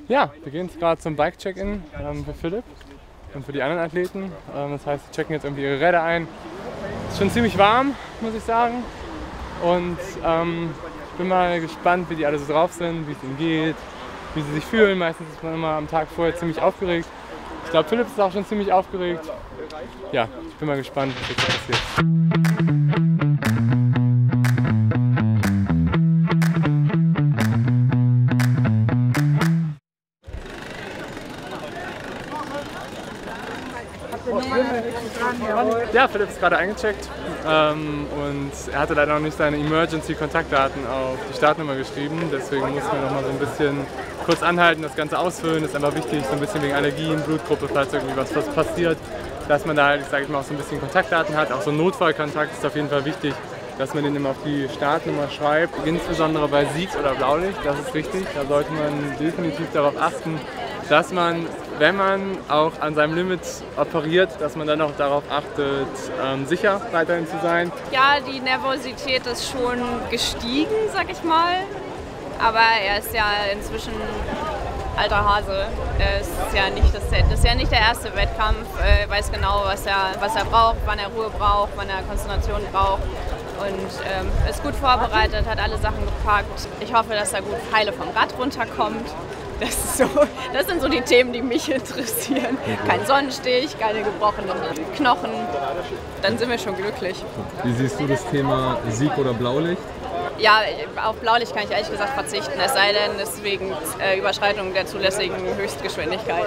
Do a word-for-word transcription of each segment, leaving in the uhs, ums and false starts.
Ja, wir gehen jetzt gerade zum Bike-Check-In ähm, für Philipp und für die anderen Athleten. Ähm, das heißt, sie checken jetzt irgendwie ihre Räder ein. Ist schon ziemlich warm, muss ich sagen. Und ähm, ich bin mal gespannt, wie die alle so drauf sind, wie es ihnen geht, wie sie sich fühlen. Meistens ist man immer am Tag vorher ziemlich aufgeregt. Ich glaube, Philipp ist auch schon ziemlich aufgeregt. Ja, ich bin mal gespannt, was jetzt passiert. Ja, Philipp ist gerade eingecheckt ähm, und er hatte leider noch nicht seine Emergency-Kontaktdaten auf die Startnummer geschrieben. Deswegen mussten wir noch mal so ein bisschen kurz anhalten, das Ganze ausfüllen. Das ist einfach wichtig, so ein bisschen wegen Allergien, Blutgruppe, falls irgendwie was, was passiert, dass man da halt, sage ich mal, auch so ein bisschen Kontaktdaten hat. Auch so ein Notfallkontakt ist auf jeden Fall wichtig, dass man den immer auf die Startnummer schreibt. Insbesondere bei Siegs- oder Blaulicht, das ist richtig. Da sollte man definitiv darauf achten, dass man, wenn man auch an seinem Limit operiert, dass man dann auch darauf achtet, ähm, sicher weiterhin zu sein. Ja, die Nervosität ist schon gestiegen, sag ich mal. Aber er ist ja inzwischen alter Hase. Es ist ja nicht, das, das ist ja nicht der erste Wettkampf. Er weiß genau, was er, was er braucht, wann er Ruhe braucht, wann er Konzentration braucht. Und ähm, ist gut vorbereitet, hat alle Sachen gepackt. Ich hoffe, dass er gut heile vom Rad runterkommt. Das, ist so, das sind so die Themen, die mich interessieren. Kein Sonnenstich, keine gebrochenen Knochen. Dann sind wir schon glücklich. Wie siehst du das Thema Sieg oder Blaulicht? Ja, auf Blaulicht kann ich ehrlich gesagt verzichten, es sei denn, es ist wegen äh, Überschreitung der zulässigen Höchstgeschwindigkeit.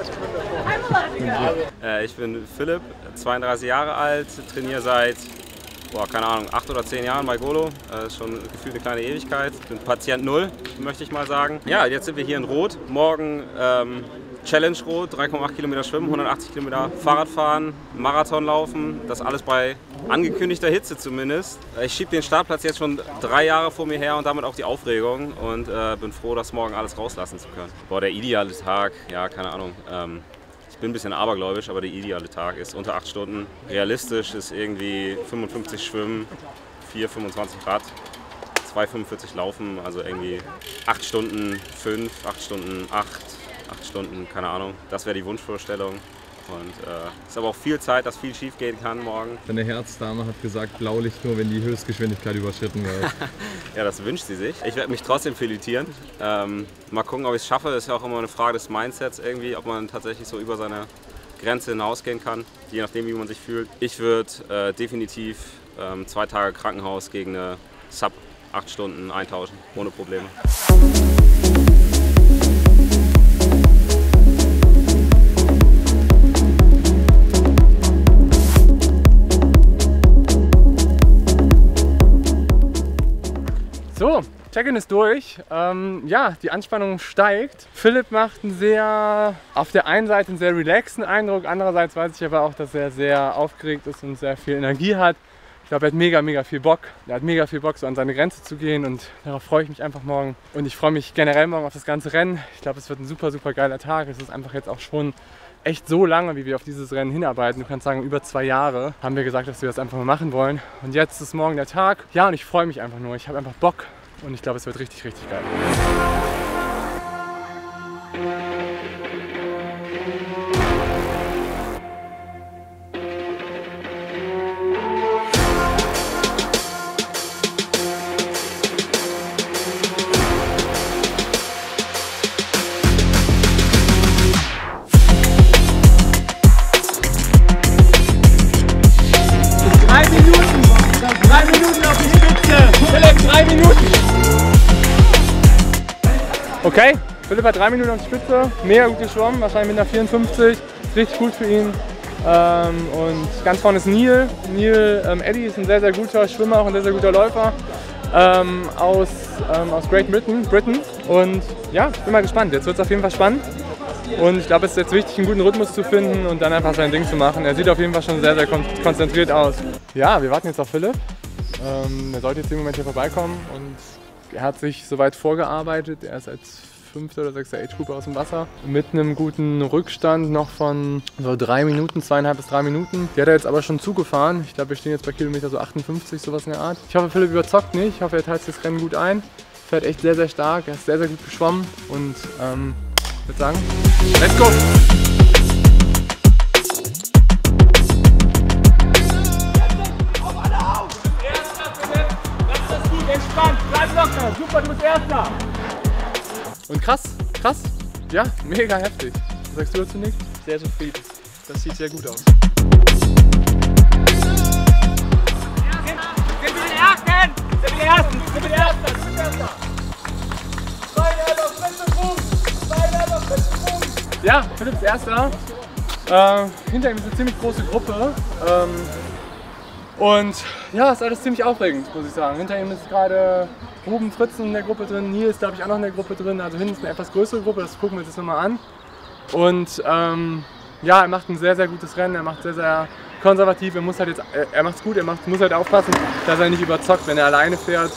Äh, ich bin Philipp, zweiunddreißig Jahre alt, trainiere seit, boah, keine Ahnung, acht oder zehn Jahren bei Golo. Äh, schon gefühlt eine kleine Ewigkeit. Bin Patient Null, möchte ich mal sagen. Ja, jetzt sind wir hier in Rot. Morgen ähm, Challenge Rot, drei Komma acht Kilometer schwimmen, hundertachtzig Kilometer Fahrrad fahren, Marathon laufen. Das alles bei angekündigter Hitze zumindest. Ich schiebe den Startplatz jetzt schon drei Jahre vor mir her und damit auch die Aufregung und äh, bin froh, das morgen alles rauslassen zu können. Boah, der ideale Tag, ja, keine Ahnung. Ähm, ich bin ein bisschen abergläubisch, aber der ideale Tag ist unter acht Stunden. Realistisch ist irgendwie fünfundfünfzig Schwimmen, vier fünfundzwanzig Rad, zwei fünfundvierzig Laufen, also irgendwie acht Stunden fünf, acht Stunden acht. acht Stunden, keine Ahnung. Das wäre die Wunschvorstellung. Und es äh, ist aber auch viel Zeit, dass viel schief gehen kann morgen. Deine Herzdame hat gesagt, Blaulicht nur, wenn die Höchstgeschwindigkeit überschritten wird. Ja, das wünscht sie sich. Ich werde mich trotzdem filetieren. Ähm, mal gucken, ob ich es schaffe. Das ist ja auch immer eine Frage des Mindsets irgendwie, ob man tatsächlich so über seine Grenze hinausgehen kann, je nachdem, wie man sich fühlt. Ich würde äh, definitiv ähm, zwei Tage Krankenhaus gegen eine Sub acht Stunden eintauschen, ohne Probleme. So, Check-in ist durch. Ähm, ja, die Anspannung steigt. Philipp macht einen sehr, auf der einen Seite einen sehr relaxten Eindruck, andererseits weiß ich aber auch, dass er sehr aufgeregt ist und sehr viel Energie hat. Ich glaube, er hat mega, mega viel Bock. Er hat mega viel Bock, so an seine Grenze zu gehen und darauf freue ich mich einfach morgen. Und ich freue mich generell morgen auf das ganze Rennen. Ich glaube, es wird ein super, super geiler Tag. Es ist einfach jetzt auch schon echt so lange, wie wir auf dieses Rennen hinarbeiten. Du kannst sagen, über zwei Jahre haben wir gesagt, dass wir das einfach mal machen wollen. Und jetzt ist morgen der Tag. Ja, und ich freue mich einfach nur. Ich habe einfach Bock und ich glaube, es wird richtig, richtig geil. Drei Minuten! Drei Minuten auf die Spitze! Philipp, drei Minuten! Okay, Philipp hat drei Minuten auf die Spitze, mega gut geschwommen, wahrscheinlich mit einer vierundfünfzig, ist richtig gut für ihn. Ähm, und ganz vorne ist Neil. Neil ähm, Eddy ist ein sehr, sehr guter Schwimmer, auch ein sehr, sehr guter Läufer ähm, aus, ähm, aus Great Britain, Britain. Und ja, ich bin mal gespannt, jetzt wird es auf jeden Fall spannend. Und ich glaube, es ist jetzt wichtig, einen guten Rhythmus zu finden und dann einfach sein Ding zu machen. Er sieht auf jeden Fall schon sehr, sehr kon konzentriert aus. Ja, wir warten jetzt auf Philipp. Ähm, er sollte jetzt im Moment hier vorbeikommen und er hat sich soweit vorgearbeitet. Er ist als fünfter oder sechster Age-Group aus dem Wasser. Mit einem guten Rückstand noch von so drei Minuten, zweieinhalb bis drei Minuten. Die hat er jetzt aber schon zugefahren. Ich glaube, wir stehen jetzt bei Kilometer so achtundfünfzig, sowas in der Art. Ich hoffe, Philipp überzockt nicht. Ich hoffe, er teilt das Rennen gut ein. Fährt echt sehr, sehr stark. Er ist sehr, sehr gut geschwommen und ähm, Ich würde sagen, let's go! Entspannt, bleib locker, super, du bist Erster! Und krass, krass, ja, mega heftig. Was sagst du dazu, Nick? Sehr zufrieden, das sieht sehr gut aus. Sind wir die Ersten? Sind wir die Ersten? Sind wir die Ersten? Sind wir die Ersten? Ja, Philipp ist Erster. Äh, hinter ihm ist eine ziemlich große Gruppe. Ähm, Und ja, ist alles ziemlich aufregend, muss ich sagen. Hinter ihm ist gerade Ruben Fritzen in der Gruppe drin, Nils, glaube ich, auch noch in der Gruppe drin. Also hinten ist eine etwas größere Gruppe, das gucken wir uns jetzt nochmal an. Und ähm, ja, er macht ein sehr, sehr gutes Rennen, er macht sehr, sehr konservativ. Er muss halt jetzt, er macht es gut, er macht, muss halt aufpassen, dass er nicht überzockt, wenn er alleine fährt.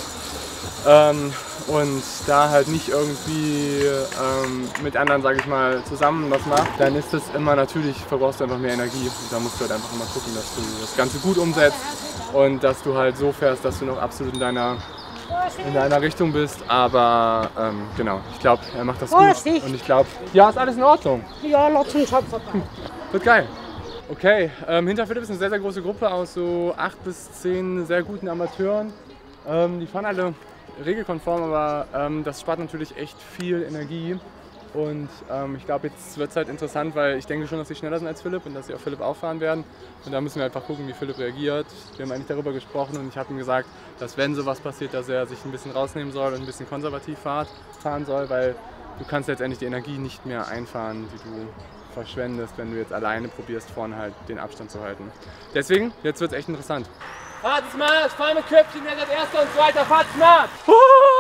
Ähm, und da halt nicht irgendwie ähm, mit anderen, sage ich mal, zusammen was macht, dann ist das immer natürlich, verbrauchst du einfach mehr Energie. Und da musst du halt einfach immer gucken, dass du das Ganze gut umsetzt und dass du halt so fährst, dass du noch absolut in deiner, in deiner Richtung bist. Aber ähm, genau, ich glaube, er macht das gut und ich glaube, ja, ist alles in Ordnung. Ja, lass uns halt. Wird geil. Okay, ähm, hinter Philipp ist eine sehr, sehr große Gruppe aus so acht bis zehn sehr guten Amateuren. Ähm, die fahren alle regelkonform, aber ähm, das spart natürlich echt viel Energie und ähm, ich glaube, jetzt wird es halt interessant, weil ich denke schon, dass sie schneller sind als Philipp und dass sie auf Philipp auffahren werden und da müssen wir einfach gucken, wie Philipp reagiert. Wir haben eigentlich darüber gesprochen und ich habe ihm gesagt, dass wenn sowas passiert, dass er sich ein bisschen rausnehmen soll und ein bisschen konservativ fahren soll, weil du kannst letztendlich die Energie nicht mehr einfahren, die du verschwendest, wenn du jetzt alleine probierst, vorne halt den Abstand zu halten. Deswegen, jetzt wird es echt interessant. Fahrt smart, fahr mit Köpfchen, wer seid Erster und Zweiter, fahrt smart! Uh,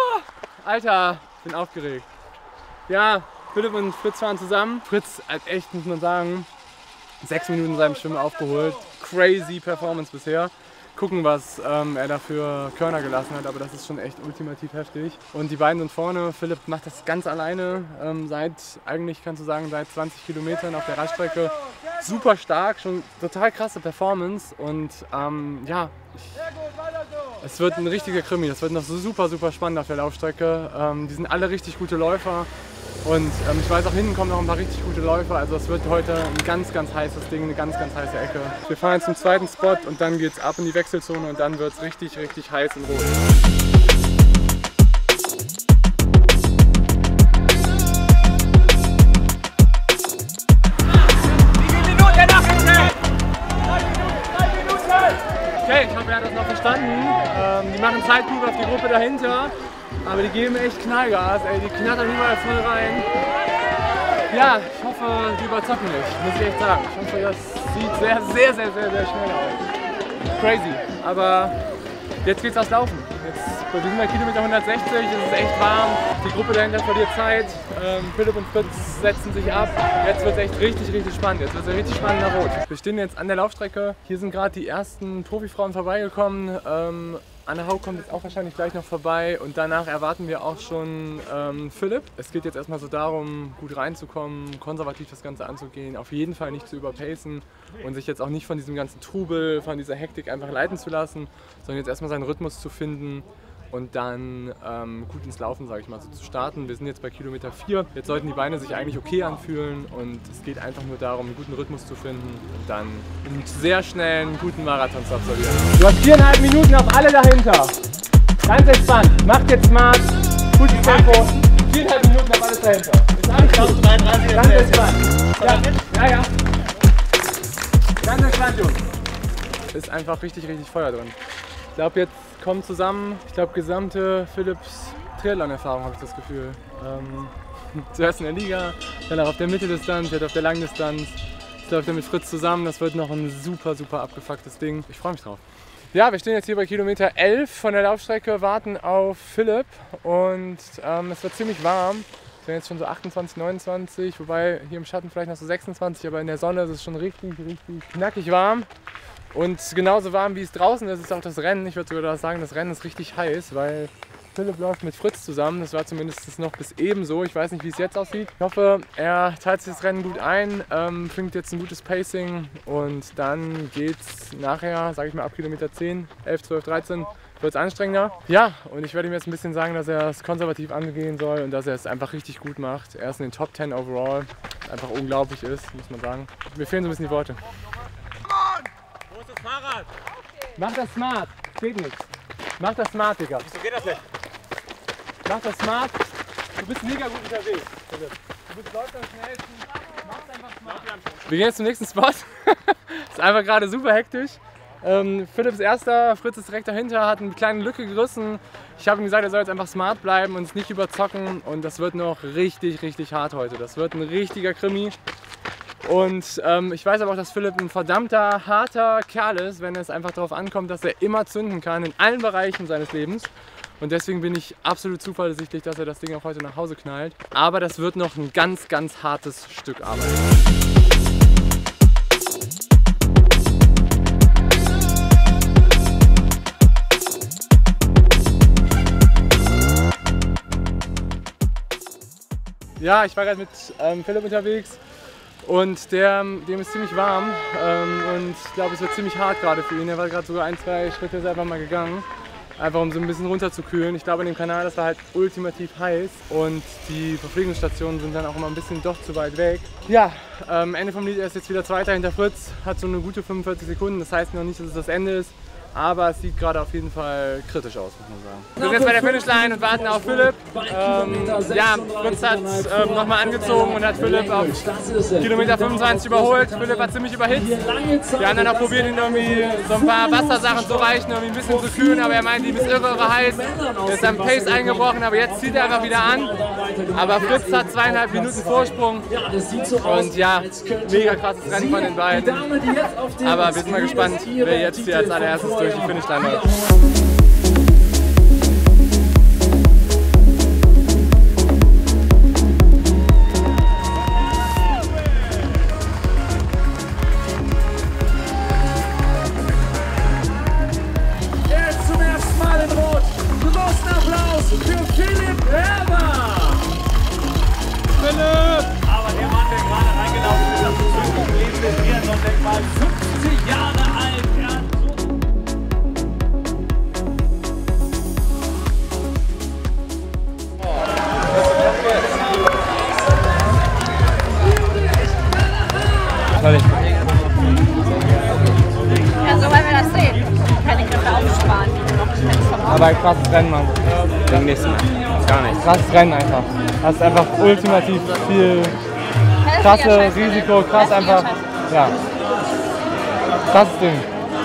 Alter, ich bin aufgeregt. Ja, Philipp und Fritz fahren zusammen. Fritz hat echt, muss man sagen, sechs Minuten in seinem Schwimmen aufgeholt. Crazy Performance bisher. Gucken, was ähm, er da für Körner gelassen hat, aber das ist schon echt ultimativ heftig. Und die beiden sind vorne. Philipp macht das ganz alleine, ähm, seit, eigentlich kannst du sagen, seit zwanzig Kilometern auf der Radstrecke. Super stark, schon total krasse Performance und ähm, ja, ich, es wird ein richtiger Krimi. Das wird noch so super, super spannend auf der Laufstrecke. Ähm, die sind alle richtig gute Läufer. Und ähm, ich weiß, auch hinten kommen noch ein paar richtig gute Läufer, also es wird heute ein ganz, ganz heißes Ding, eine ganz, ganz heiße Ecke. Wir fahren jetzt zum zweiten Spot und dann geht es ab in die Wechselzone und dann wird es richtig, richtig heiß und rot. Okay, ich hoffe, er hat das noch verstanden. Ähm, die machen Zeitlupe auf die Gruppe dahinter. Aber die geben echt Knallgas, ey, die knattern überall voll rein. Ja, ich hoffe, die überzocken nicht, muss ich echt sagen. Ich hoffe, das sieht sehr, sehr, sehr, sehr, sehr schnell aus. Crazy, aber jetzt geht's aufs Laufen. Jetzt, wir sind bei Kilometer hundertsechzig, es ist echt warm, die Gruppe dahinter verliert Zeit. Ähm, Philipp und Fritz setzen sich ab. Jetzt wird es echt richtig, richtig spannend. Jetzt wird es richtig spannend nach Rot. Wir stehen jetzt an der Laufstrecke. Hier sind gerade die ersten Profifrauen vorbeigekommen. Ähm, Anne Haug kommt jetzt auch wahrscheinlich gleich noch vorbei und danach erwarten wir auch schon ähm, Philipp. Es geht jetzt erstmal so darum, gut reinzukommen, konservativ das Ganze anzugehen, auf jeden Fall nicht zu überpacen und sich jetzt auch nicht von diesem ganzen Trubel, von dieser Hektik einfach leiten zu lassen, sondern jetzt erstmal seinen Rhythmus zu finden und dann ähm, gut ins Laufen, sage ich mal, so zu starten. Wir sind jetzt bei Kilometer vier. Jetzt sollten die Beine sich eigentlich okay anfühlen und es geht einfach nur darum, einen guten Rhythmus zu finden und dann einen sehr schnellen, guten Marathon zu absolvieren. Du hast viereinhalb Minuten auf alle dahinter. Ganz entspannt. Macht jetzt smart. Gutes Tempo. Viereinhalb Minuten auf alles dahinter. Ist alles gut. dreiunddreißig. Ganz entspannt. Ja, ja, ja. Ganz entspannt, Jungs. Ist einfach richtig, richtig Feuer drin. Ich glaube, jetzt kommt zusammen, ich glaube, gesamte Philipps Triathlon-Erfahrung, habe ich das Gefühl. Ähm, zuerst in der Liga, dann auch auf der Mitteldistanz, jetzt auf der Langdistanz. Jetzt läuft er mit Fritz zusammen, das wird noch ein super, super abgefucktes Ding. Ich freue mich drauf. Ja, wir stehen jetzt hier bei Kilometer elf von der Laufstrecke, warten auf Philipp und ähm, es wird ziemlich warm. Es sind jetzt schon so achtundzwanzig, neunundzwanzig, wobei hier im Schatten vielleicht noch so sechsundzwanzig, aber in der Sonne ist es schon richtig, richtig knackig warm. Und genauso warm wie es draußen ist, ist auch das Rennen. Ich würde sogar sagen, das Rennen ist richtig heiß, weil Philipp läuft mit Fritz zusammen. Das war zumindest noch bis eben so. Ich weiß nicht, wie es jetzt aussieht. Ich hoffe, er teilt sich das Rennen gut ein, ähm, findet jetzt ein gutes Pacing und dann geht es nachher, sage ich mal, ab Kilometer zehn, elf, zwölf, dreizehn wird es anstrengender. Ja, und ich werde ihm jetzt ein bisschen sagen, dass er es konservativ angehen soll und dass er es einfach richtig gut macht. Er ist in den Top zehn overall, einfach unglaublich ist, muss man sagen. Mir fehlen so ein bisschen die Worte. Wo ist das Fahrrad? Mach das smart, geht nicht. Mach das smart, Digga. Wieso geht das nicht? Mach das smart, du bist mega gut unterwegs. Du bist läufst am schnellsten, mach's einfach smart. Wir gehen jetzt zum nächsten Spot. Ist einfach gerade super hektisch. Ähm, Philipp ist erster, Fritz ist direkt dahinter, hat eine kleine Lücke gerissen. Ich habe ihm gesagt, er soll jetzt einfach smart bleiben und es nicht überzocken. Und das wird noch richtig, richtig hart heute. Das wird ein richtiger Krimi. Und ähm, ich weiß aber auch, dass Philipp ein verdammter, harter Kerl ist, wenn es einfach darauf ankommt, dass er immer zünden kann in allen Bereichen seines Lebens. Und deswegen bin ich absolut zuversichtlich, dass er das Ding auch heute nach Hause knallt. Aber das wird noch ein ganz, ganz hartes Stück Arbeit. Ja, ich war gerade mit ähm, Philipp unterwegs und der, dem ist ziemlich warm ähm, und ich glaube, es wird ziemlich hart gerade für ihn. Er war gerade sogar ein, zwei Schritte selber mal gegangen, einfach um so ein bisschen runterzukühlen. Ich glaube, in dem Kanal, das war halt ultimativ heiß und die Verpflegungsstationen sind dann auch immer ein bisschen doch zu weit weg. Ja, ähm, Ende vom Lied, er ist jetzt wieder Zweiter hinter Fritz, hat so eine gute fünfundvierzig Sekunden, das heißt noch nicht, dass es das Ende ist. Aber es sieht gerade auf jeden Fall kritisch aus, muss man sagen. Wir sind jetzt bei der Finishline und warten auf Philipp. Ähm, ja, Fritz hat ähm, nochmal angezogen und hat Philipp auf Kilometer fünfundzwanzig überholt. Philipp hat ziemlich überhitzt. Wir haben dann auch probiert, ihn irgendwie so ein paar Wassersachen zu reichen, um ihn ein bisschen zu kühlen. Aber er meinte, ihm ist irre, irre heiß. Er ist am Pace eingebrochen, aber jetzt zieht er einfach wieder an. Aber Fritz hat zweieinhalb Minuten Vorsprung. Und ja, mega krasses Rennen von den beiden. Aber wir sind mal gespannt, wer jetzt hier als allererstes durch die Finishline läuft. Jetzt zum ersten Mal in Rot. Großen Applaus für Philipp Herber. Philipp! Aber der Mann, der gerade reingelaufen ist, auf dem fünften Leben ist hier noch denk mal fünfzig Jahre alt. Er hat Ja, so wollen wir das sehen. Keine Kräfte aufsparen. Aber ein krasses Rennen, Mann. Wegen nichts mehr. Gar nichts. Krasses Rennen einfach. Hast einfach ultimativ viel krasse Risiko, krass einfach. Ja. Krasses Ding.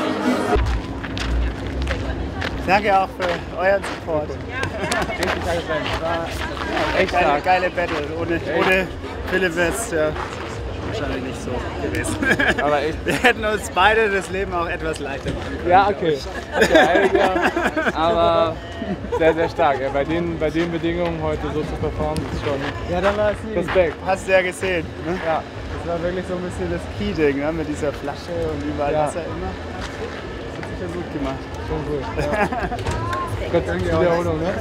Danke auch für euren Support. Richtig geiles Rennen. War echt Geile, stark. geile Battle. Ohne, ohne Philipp wäre es ja wahrscheinlich nicht so gewesen. Aber echt. Wir hätten uns beide das Leben auch etwas leichter machen können. Ja, okay. okay ja. Aber sehr, sehr stark. Ja, bei, den, bei den Bedingungen heute so zu performen, ist schon Ja, dann war es nie. Respekt. Hast du ja gesehen. Ne? Ja. Das war wirklich so ein bisschen das Key-Ding, ne? Mit dieser Flasche und überall Ja. Wasser immer. Das hat sicher gut gemacht. Schon gut. Ja. Gott sei Dank die Wiederholung, ne?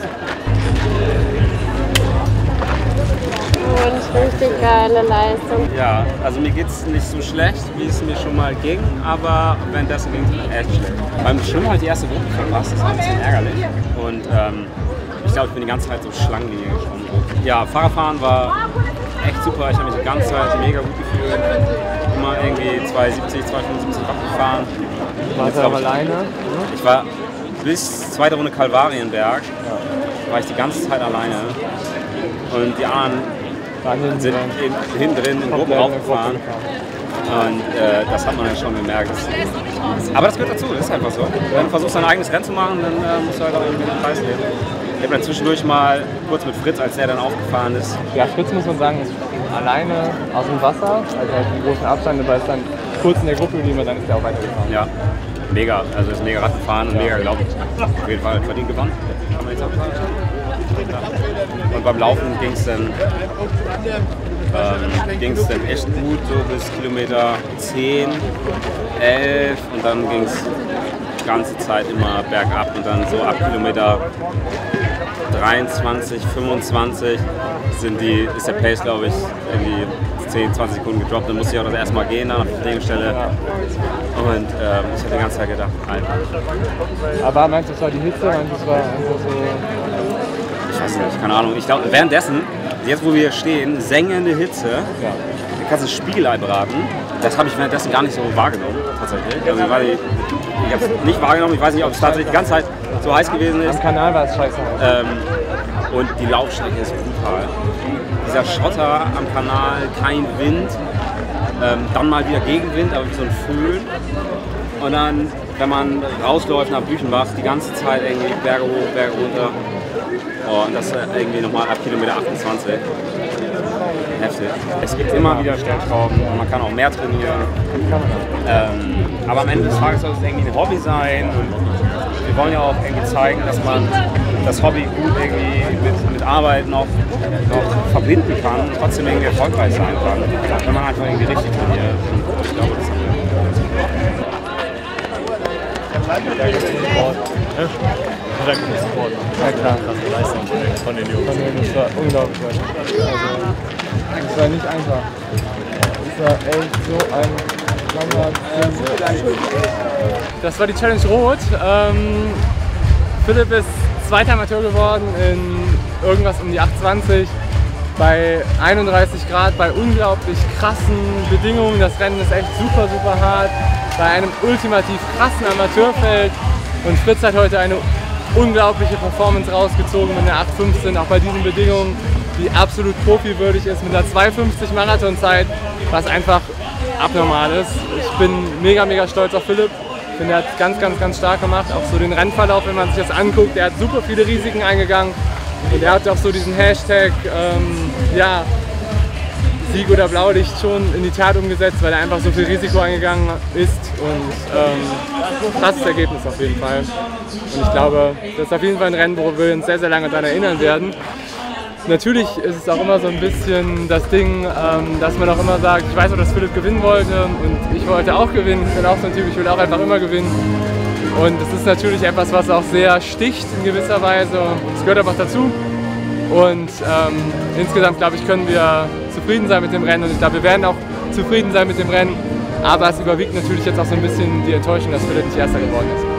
Und richtig geile Leistung. Ja, also mir geht es nicht so schlecht, wie es mir schon mal ging, aber währenddessen ging es echt schlecht. Beim Schwimmen habe ich die erste Gruppe verpasst, das war ein bisschen ärgerlich. Und ähm, ich glaube, ich bin die ganze Zeit so Schlangenlinie geschwommen. Ja, Fahrradfahren war echt super, ich habe mich die ganze Zeit mega gut gefühlt. Immer irgendwie zwei siebzig, zwei fünfundsiebzig Watt gefahren. Warst du aber alleine? Ich war bis zweite Runde Kalvarienberg, war ich die ganze Zeit alleine. Und die anderen sind in, hinten drin in Gruppen raufgefahren. Und äh, das hat man ja schon gemerkt. Aber das gehört dazu, das ist einfach so. Wenn du versuchst, dein eigenes Rennen zu machen, dann äh, musst du halt auch irgendwie den Preis nehmen. Ich habe dann zwischendurch mal kurz mit Fritz, als der dann aufgefahren ist. Ja, Fritz muss man sagen, ist alleine aus dem Wasser, also halt einen großen Abstand, aber ist dann kurz in der Gruppe geblieben und dann ist der auch weitergefahren. Ja, mega. Also ist mega Rad gefahren und mega geglaubt. Auf jeden Fall verdient gewonnen. Kann man jetzt auch sagen. Und beim Laufen ging es dann, ähm, ging's dann echt gut, so bis Kilometer zehn, elf und dann ging es die ganze Zeit immer bergab und dann so ab Kilometer dreiundzwanzig, fünfundzwanzig sind die, ist der Pace, glaube ich, irgendwie zehn, zwanzig Sekunden gedroppt. Dann musste ich auch das erste Mal gehen an der Verpflegungsstelle. Ja. Und ähm, ich habe die ganze Zeit gedacht, Alter. Aber meinst du, es war die Hitze? Meinst du, es war einfach so... Ich weiß nicht, keine Ahnung. Ich glaube, währenddessen, jetzt wo wir hier stehen, sengende Hitze, ja. Du kannst das Spiegelei braten. Das habe ich währenddessen gar nicht so wahrgenommen, tatsächlich. Also ich, ich habe es nicht wahrgenommen. Ich weiß nicht, ob es tatsächlich die ganze Zeit so heiß gewesen ist. Am Kanal war es scheiße. Ähm, und die Laufstrecke ist brutal. Dieser Schotter am Kanal, kein Wind, ähm, dann mal wieder Gegenwind, aber wie so ein Föhn. Und dann, wenn man rausläuft nach Büchenbach, die ganze Zeit irgendwie Berge hoch, Berge runter. Oh, und das irgendwie nochmal ab Kilometer achtundzwanzig. Heftig. Es gibt immer wieder Stellschrauben und man kann auch mehr trainieren. Ähm, aber am Ende des Tages soll es irgendwie ein Hobby sein. Und wir wollen ja auch irgendwie zeigen, dass man das Hobby gut irgendwie mit, mit Arbeit noch, noch verbinden kann und trotzdem irgendwie erfolgreich sein kann, wenn man einfach irgendwie richtig trainiert. Und ich glaube, das haben wir. Danke für den Support. Ja klar. Krasse Leistung von den Jungs. Von denen, das war unglaublich. Also, das war nicht einfach. Das war echt so ein langer Film. Das war die Challenge Rot. Ähm, Philipp ist zweiter Amateur geworden in irgendwas um die acht zwanzig. Bei einunddreißig Grad, bei unglaublich krassen Bedingungen. Das Rennen ist echt super, super hart. Bei einem ultimativ krassen Amateurfeld. Und Fritz hat heute eine unglaubliche Performance rausgezogen mit einer acht fünfzehn, auch bei diesen Bedingungen, die absolut profiwürdig ist, mit einer zwei fünfzig Marathonzeit, was einfach abnormal ist. Ich bin mega, mega stolz auf Philipp. Ich finde, er hat es ganz, ganz, ganz stark gemacht. Auch so den Rennverlauf, wenn man sich das anguckt, er hat super viele Risiken eingegangen. Und er hat auch so diesen Hashtag, ähm, ja, Sieg oder Blaulicht schon in die Tat umgesetzt, weil er einfach so viel Risiko eingegangen ist. Und ähm, krasses Ergebnis auf jeden Fall. Und ich glaube, das ist auf jeden Fall ein Rennen, wo wir uns sehr, sehr lange daran erinnern werden. Natürlich ist es auch immer so ein bisschen das Ding, ähm, dass man auch immer sagt, ich weiß auch, dass Philipp gewinnen wollte und ich wollte auch gewinnen. Ich bin auch so ein Typ, ich will auch einfach immer gewinnen. Und das ist natürlich etwas, was auch sehr sticht in gewisser Weise. Es gehört einfach dazu. Und ähm, insgesamt, glaube ich, können wir zufrieden sein mit dem Rennen. Und ich glaube, wir werden auch zufrieden sein mit dem Rennen. Aber es überwiegt natürlich jetzt auch so ein bisschen die Enttäuschung, dass Philipp nicht Erster geworden ist.